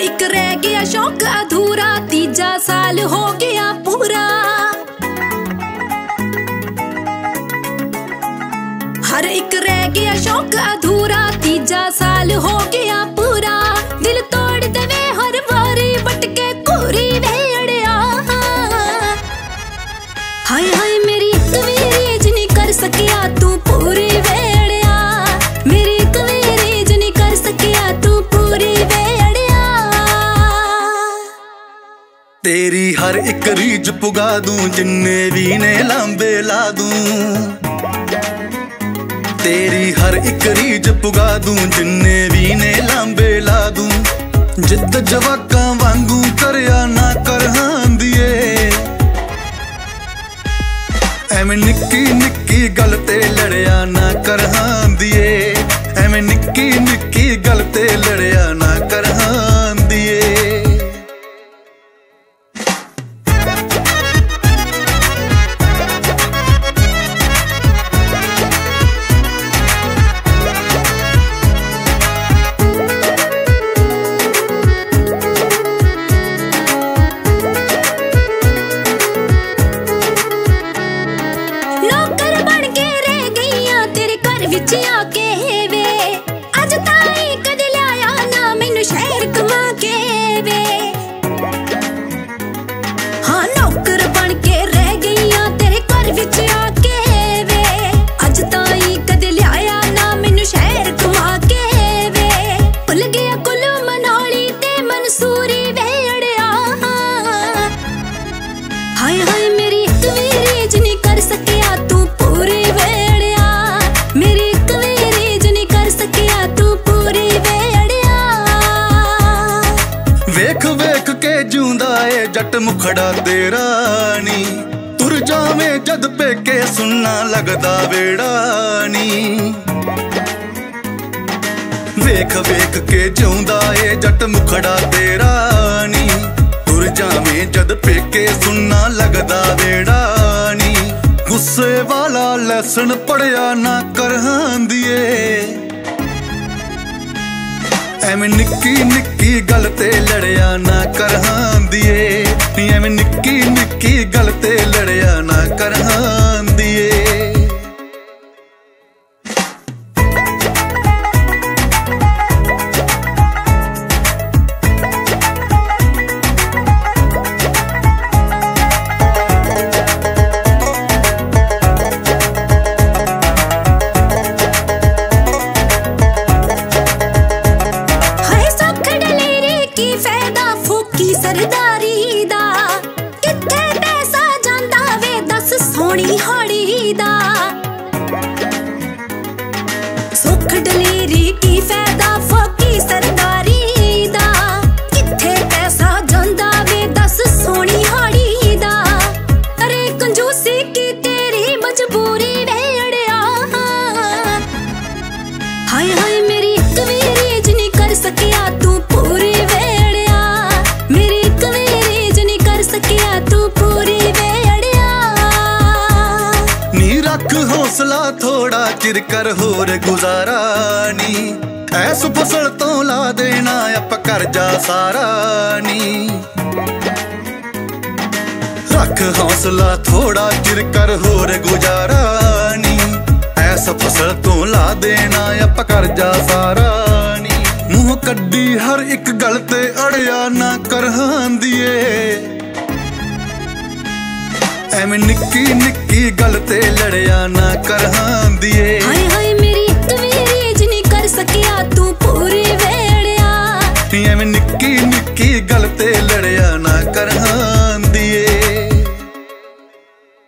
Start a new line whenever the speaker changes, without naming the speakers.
एक रह गया शौक अधूरा, तीजा साल हो गया पूरा। हर एक रह गया शौक अधूरा, तीजा साल हो गया पूरा। दिल तोड़ देवे हर बारी बटके कोरी वेड़िया। हाय हाय मेरी एक भी रीज नहीं कर सकिया तू पूरी वेड़िया। मेरी एक भी रीज नहीं कर सकिया तू पूरी वेड़िया।
तेरी हर एक रीज पुगा दूं, जिन्ने भी ने लांबे ला दूं। तेरी हर एक रीज पुगा दूं, जिन्ने भी ने लांबे ला दूं। जिद जवाकां वांगू करया ना कर हांदिए, एवें निक्की निक्की गल ते लड़िया ना कर हांदिए। एवें निक्की निक्की गल ते लड़िया ना कर हांदिए।
आके वे अज ताई कद लिया ना मैनू शहर कमा के वे। हाँ नौकर बन के रह गईया तेरे घर विच आके वे। अज ताई कद लिया ना मैनू शहर कमा के वे। भुल गया कुल्लू मनाली ते मनसूरी वेड़िया। हाय हाय मेरी एक भी रीज नहीं कर सकिया तू पूरी वेड़िया। मेरी
वेख वेख के जिउंदा ए जट मुखड़ा तेरा नी। तुर जावे जद पेके सुनना लगदा वेड़ा नी। वेख वेख के जिउंदा ए जट मुखड़ा तेरा नी। तुर जावे जद पेके सुनना लगदा वेड़ा नी। गुस्से वाला लैसन पढ़िया ना कर हांदिए, एवें निक्की निक्की गल ते लड़िया ना कर हांदिए। एवें निक्की निक्की गल ते लड़िया ना कर हांदिए।
सरदारी दा किथे पैसा जांदा वे दस सोनी हाड़ी दा। सुख डलेरी की फायदा फोकी सरदारी दा। किथे पैसा जांदा वे दस सोनी हाड़ी दा। अरे कंजूसी की तेरी मजबूरी वेड़िया। हाय हाय मेरी एक भी रीज नहीं कर सकिया तू पूरी वेड़िया। मेरी एक भी रीज नहीं कर सकिया तू पूरी वेड़िया।
नी रख हौसला थोड़ा चिर कर होर गुजारा नी। ऐस फसल तो ला देना आप कर्जा सारा नी। रख हौसला थोड़ा चिर कर होर गुजारा नी। ऐस फसल तो ला देना आप कर्जा सारा नी। मुंह कड्डी हर एक गल ते अड़िया ना कर हांदिए, एवें निक्की निक्की गल ते लड़िया ना कर हांदिए।
हाय हाय मेरी एक भी रीज नहीं कर सकिया तू पूरी वेड़िया।
एवें निक्की निक्की गल ते लड़िया ना कर हांदिए।